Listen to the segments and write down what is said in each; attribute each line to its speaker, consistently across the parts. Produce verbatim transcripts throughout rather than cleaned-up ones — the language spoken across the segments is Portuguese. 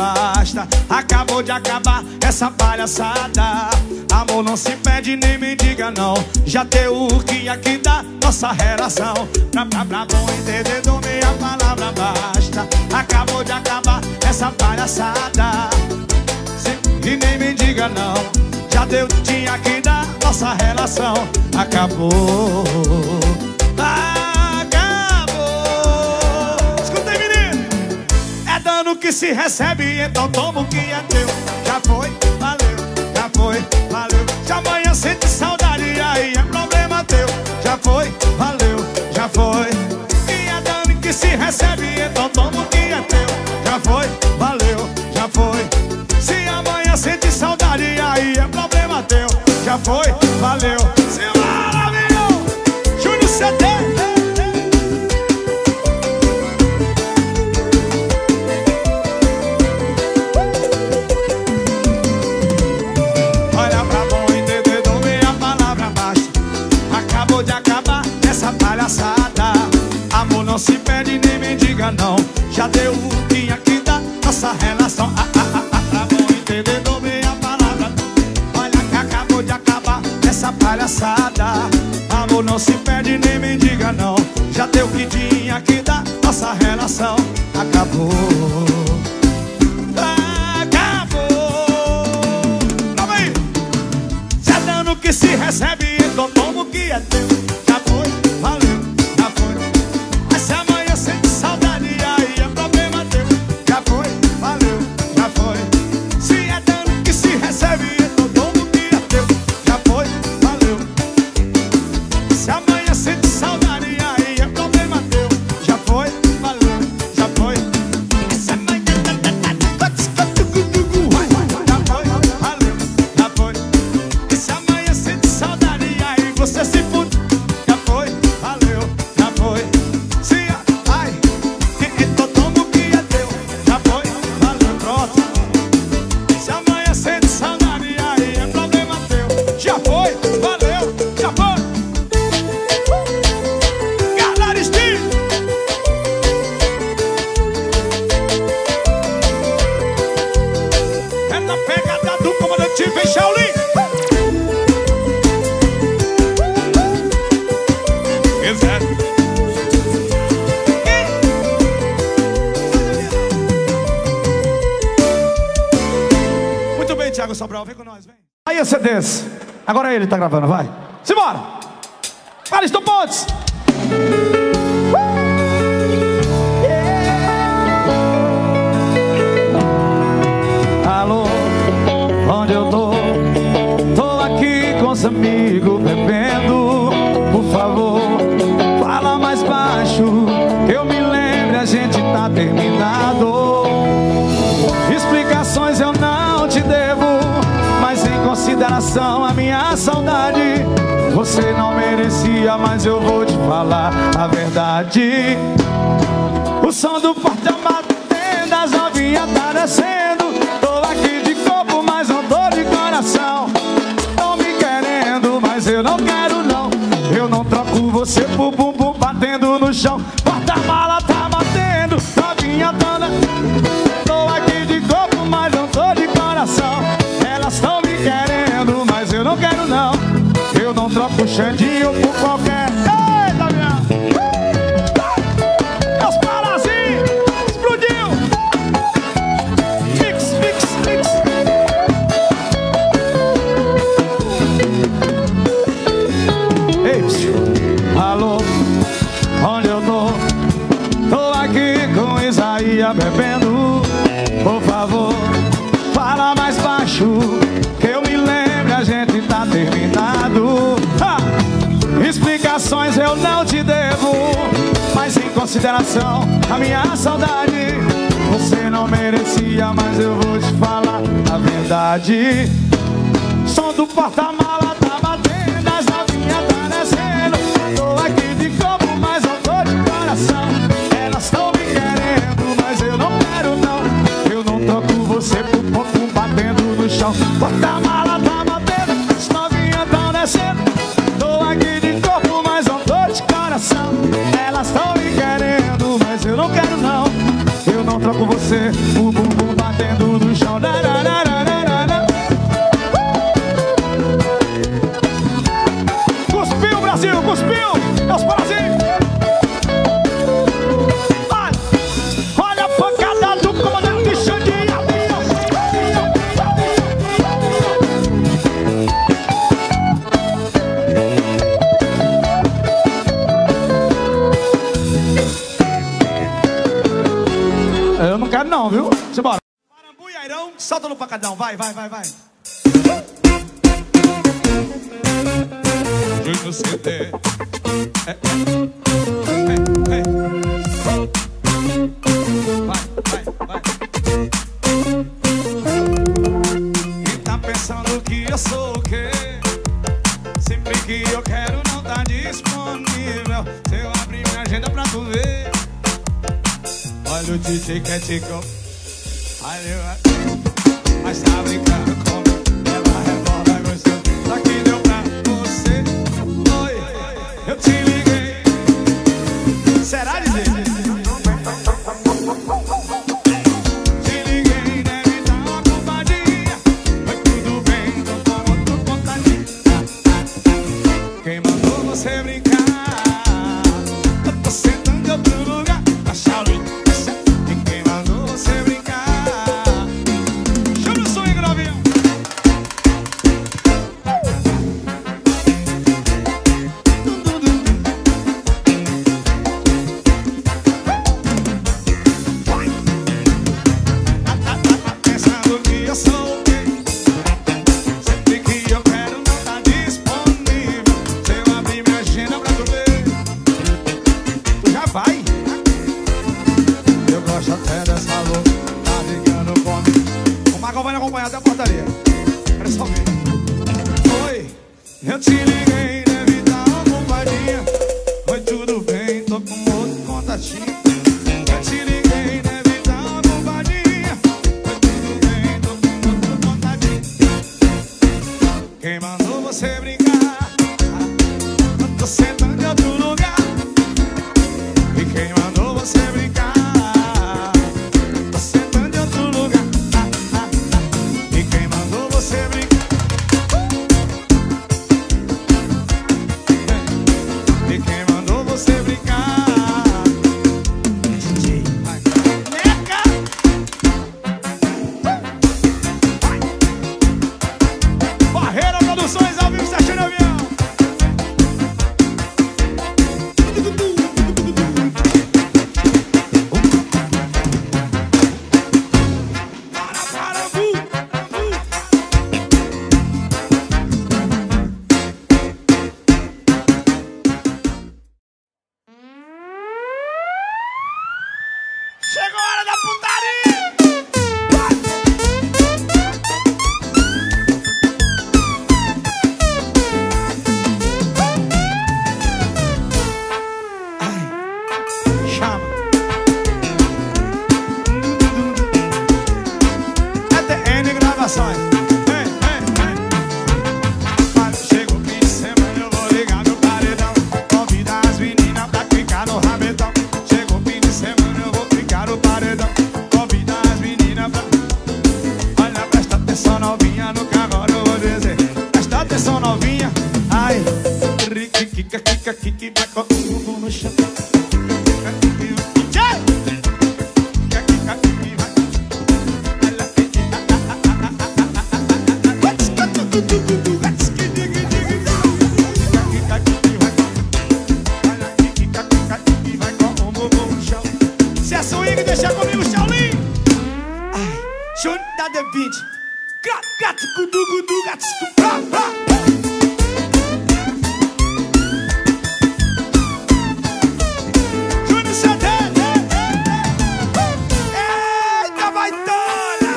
Speaker 1: basta. Acabou de acabar essa palhaçada. Amor não se pede nem me diga não. Já deu o que aqui dá nossa relação. Pra, pra, pra bom entendedor meia palavra basta. Acabou de acabar essa palhaçada. E nem me diga não. Já deu, tinha que dar nossa relação. Acabou. Acabou. Escuta aí, menino. É dano que se recebe, então toma o que é teu. Já foi, valeu, já foi, valeu. Se amanhã sente saudade, aí é problema teu. Já foi, valeu, já foi. E é dano que se recebe, então toma o que é teu. Já foi, valeu, já foi. Se amanhã sente saudade, aí é problema teu. Já foi, valeu. Se maravilhou, Júnior C D. Olha pra bom entendedor, meia palavra basta. Acabou de acabar essa palhaçada. Amor não se pede nem me diga não. Já deu o que aqui dá nossa relação. Ah, ah, ah, ah, pra bom entendedor, meia palavra. Olha que acabou de acabar essa palhaçada. Amor não se pede nem me diga não. Já deu o que tinha que dar nossa relação. Acabou. Acabou. Toma aí. Se é dano que se recebe, então toma o que é teu. Já foi, valeu, já foi. Mas se amanhã sente saudade, aí é problema teu. Já foi, valeu, já foi. Se é dano que se recebe, então toma o que é teu. Já foi, valeu. Se amanhã sente saudade, aí é problema teu. Já foi, valeu, já foi. Se amanhã já foi, valeu, já foi. E se amanhã sente saudade, aí você se fude. Já foi, valeu, já foi. Se ai, então toma o que é teu. Já foi, valeu, pronto. Se amanhã sente saudade, aí é problema teu. Já foi, valeu, já foi. Galera, Steve. É na pegada do comandante, vem Shaolin. Exato. Muito bem, Thiago Sobral, vem com nós, vem. Aí a C Ds. Agora ele tá gravando, vai. Simbora. Alisson Pontes. Alô, onde eu tô? Tô aqui com os amigos bebendo. Por favor, fala mais baixo, que eu me lembre, a gente tá terminado. Explicações eu não te devo, mas em consideração a minha saudade, você não merecia, mas eu vou te falar a verdade. O som do portão batendo, as novinhas tá descendo. Tô aqui de corpo, mas não tô de coração. Tô me querendo, mas eu não quero não. Eu não troco você por bumbum batendo no chão. Porta-mala tá batendo, novinha toda. Tô aqui de corpo, mas não tô de coração. Elas tão me querendo, mas eu não quero não. Eu não troco o Xandinho por qualquer. Eita, minha! Meus parazinhos! Explodiu! Mix, mix, mix! Ei, psiu. Alô, onde eu tô? Tô aqui com Isaías bebendo. Por favor, fala mais baixo, que eu me lembre, a gente tá terminado. Ha! Explicações eu não te devo, mas em consideração a minha saudade, você não merecia, mas eu vou te falar a verdade. Som do porta-mala tá batendo, as novinhas tá descendo. Tô aqui de corpo, mas não tô de coração. Elas tão me querendo, mas eu não quero não. Eu não troco você por pouco batendo no chão. Porta-mala tá batendo, as novinhas tão descendo. Tô aqui de corpo, mas não tô de coração. Elas tão me querendo, mas eu não quero não. Eu não troco você por bumbum batendo no pancadão, vai, vai, vai, vai. Júnior C D. É, é. É, é. Vai, vai, vai. E tá pensando que eu sou o quê? Sempre que eu quero não tá disponível. Se eu abrir minha agenda pra tu ver. Olha o D J que é tico. Mas tá brincando comigo. Ela rebola gostoso. Só que deu pra você. Oi, eu te liguei. Será, D J? Te liguei, deve dar uma culpadinha. Oi, tudo bem, tô com outro contadinho. Quem mandou você brincar? Eu tô sentando em outro lugar. A Shaolin. E quem mandou você brincar? Chama o swing, novinho. Pensando que eu sou o quê? Sempre que eu quero não tá disponível. Se eu abrir minha agenda pra tu ver. Já vai. Eu gosto até dessa louca. Tá ligando comigo. O Marcão vai me acompanhar até a portaria. Era só ver. Oi, eu te liguei, deve dar uma bombadinha. Oi, tudo bem, tô com outro contatinho. Eu te liguei, deve dar uma bombadinha. Oi, tudo bem, tô com outro contatinho. Quem mandou você brincar? Eu tô sentando em outro lugar. E quem mandou você brincar? Tô sentando em outro lugar. Ah, ah, ah. E quem mandou você brincar? E quem mandou você brincar? D J, vai. Neca! Barreira Produções ao vivo, Sérgio Avião. Para, para, bu, bu. Chegou a hora da putaria! Ai, chama. É T N Gravações. Ei, ei, ei. Mas chega o fim de semana, eu vou ligar meu paredão. Convidar as meninas pra ficar no rabetão. Chega o fim de semana, eu vou ficar no paredão. Convidar as meninas pra... Olha, presta atenção novinha no que agora eu vou dizer. Presta atenção novinha. Ai, rica, kika, kika, kiki, vai com o bumbum no chão. Se é swing, deixa comigo, Shaolin. Ai, Júnior da The Beat. Gato, gudu, gudu, gato, pra, pra. Júnior C D. Eita, vai tola.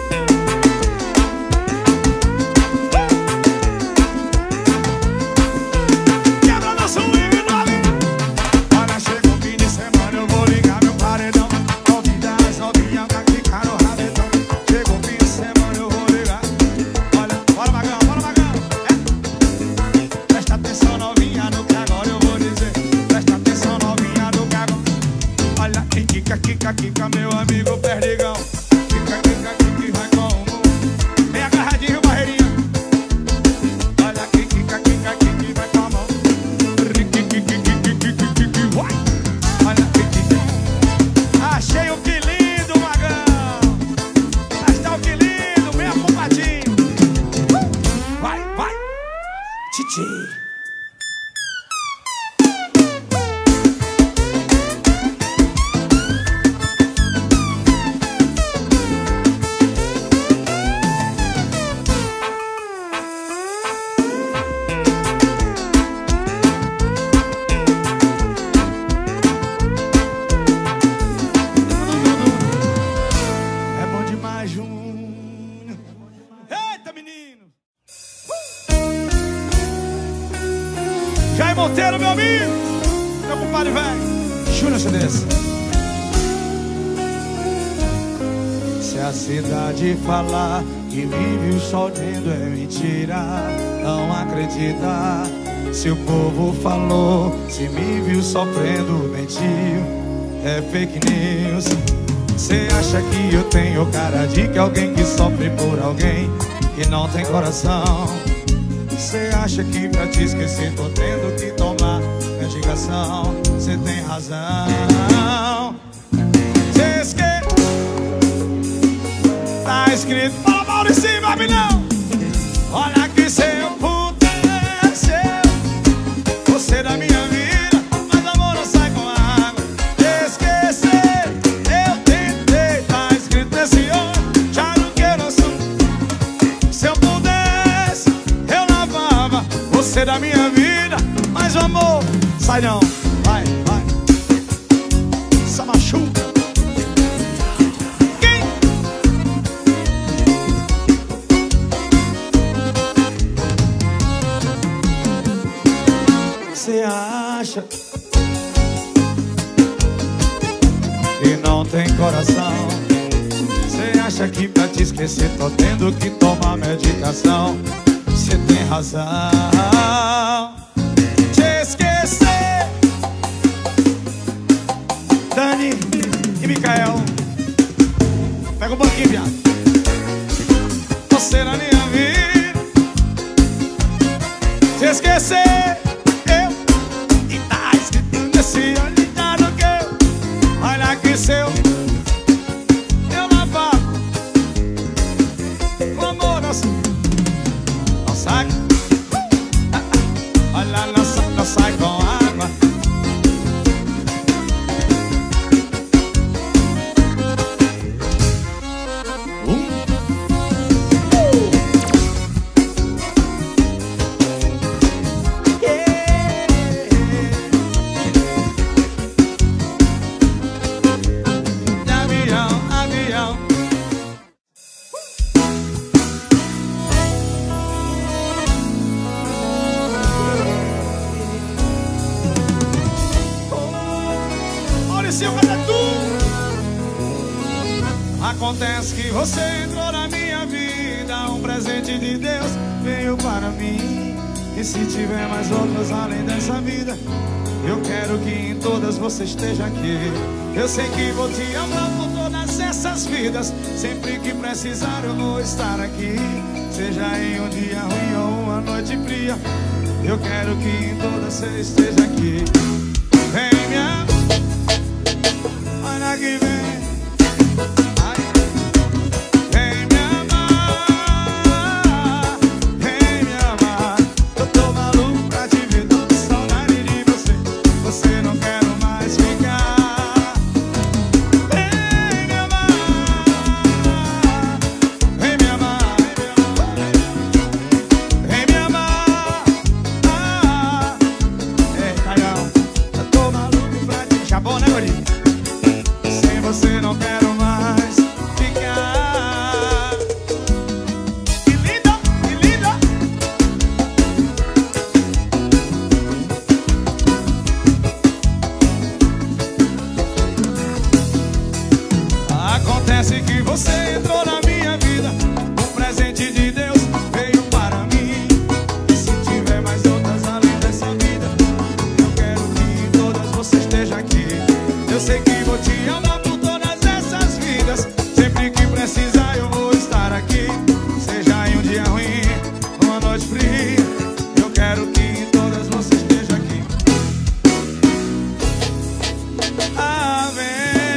Speaker 1: Quebra nosso swing, nove. Olha, chega o fim de semana, eu vou ligar meu paredão. Convidar as novinhas pra ficar no rabetão. Chega o fim de semana, eu vou ligar. Olha, bora, Magão, bora, Magão. É Monteiro, meu amigo, meu compadre velho, Júnior Cedês. Se a cidade falar que me viu chorando é mentira, não acredita. Se o povo falou, se me viu sofrendo, mentiu, é fake news. Cê acha que eu tenho cara de que alguém que sofre por alguém que não tem coração? Cê acha que pra te esquecer tô tendo que tomar medicação? Cê tem razão. Cê esquece. Tá escrito, fala Maurício, vai não. Olha que se eu pudesse, você da minha vida, mas amor não sai com água. Esquecer, eu tentei, tá escrito nesse olho, já não quero sou. Se eu pudesse, eu lavava você da minha vida, mas o amor sai não. Vai, vai. Essa machuca. Você acha que não tem coração? Você acha que pra te esquecer tô tendo que tomar medicação? Você tem razão. Te esquecer. Dani e Micael, pega um banquinho, viado. Você na minha vida. Te esquecer. Se olhar no que eu, olha que seu eu lavava o amor não, não sai. Olha, não sai, não sai com água. um. Acontece que você entrou na minha vida, um presente de Deus veio para mim. E se tiver mais outras além dessa vida, eu quero que em todas você esteja aqui. Eu sei que vou te amar por todas essas vidas. Sempre que precisar eu vou estar aqui. Seja em um dia ruim ou uma noite fria, eu quero que em todas você esteja aqui. Vem me amar, olha que vem. Acontece que você entrou na minha vida, um presente de Deus veio para mim. E se tiver mais outras além dessa vida, eu quero que em todas você esteja aqui. Eu sei que vou te amar por todas essas vidas. Sempre que precisar eu vou estar aqui. Seja em um dia ruim, uma noite fria, eu quero que em todas você esteja aqui. Amém.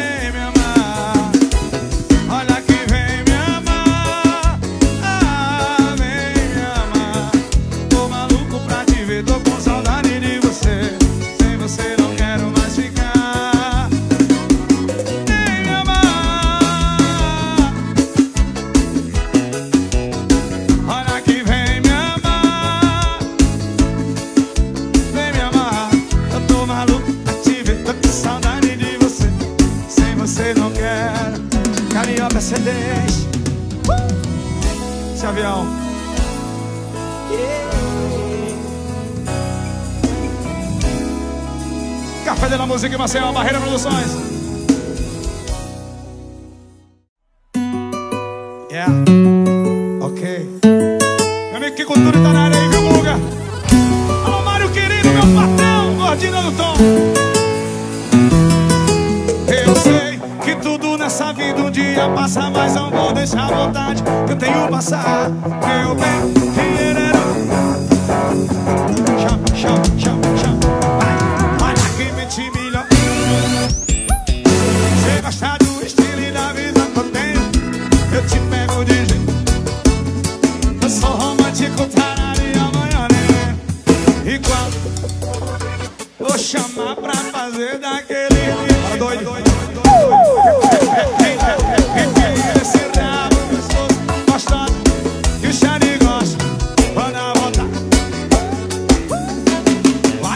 Speaker 1: Carioca C Ds, uh! Esse avião. Yeah. Café da Música e Maceió, Barreira Produções. Yeah, ok. Meu amigo que cultura tá na área aí, viu, Guga? Alô, Mário querido, meu patrão, gordinho do Tom. Eu sei que tudo nessa vida um dia passa, mas não vou deixar a vontade que eu tenho passar. Meu bem, dinheiro era... Chama, chama, chama, chama. Vai, vai aqui, vinte milhões. Você gosta do estilo e da vida que eu tenho, eu te pego de jeito. Eu sou romântico, tarado e amanhã, né? E quando vou chamar pra fazer daquele jeito. Doido, doido, doido, doido. Esse rabo gostoso, gostoso, que o Xande gosta. Manda voltar. Vai.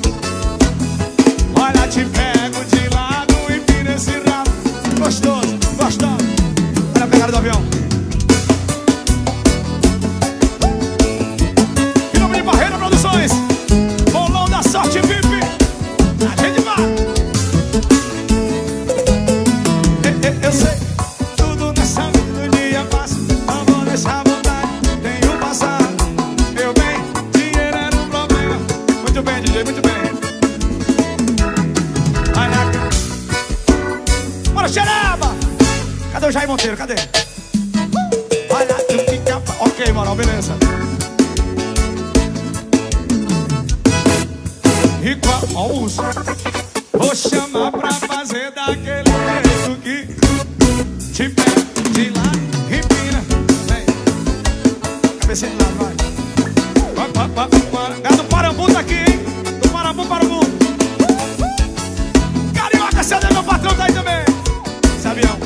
Speaker 1: Olha, te pego de lado e vira esse rabo gostoso, gostoso. Olha a pegada do avião. Em nome de Barreira Produções, bolão da sorte V I P. A gente vai. Eu sei, tudo nessa vida um dia passa, não vou deixar a vontade, tenho passado. Meu bem, dinheiro era um problema. Muito bem, D J, muito bem. Olha aqui. Bora, xereba! Cadê o Jair Monteiro? Cadê? Olha, tu fica... Ok, moral, beleza. E qual... Ó o urso. Vou chamar pra fazer daquele jeito que te pega de lado, empina. Vem. Cabecinha de lado, vai. Vai, vai, vai, vai. Galera do Parambu tá aqui, hein? Do Parambu, Parambu. Carioca, cadê meu patrão? Tá aí também. Esse avião.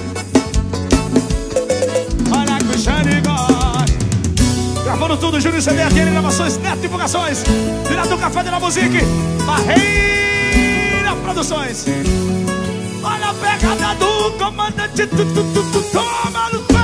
Speaker 1: Olha que o Xande gosta. Gravando tudo, Júnior C B, aquele gravações, Neto Divulgações. Direto do Café da Música, Barreira Produções. Olha a pegada do comandante, tu, tu, tu, tu, toma no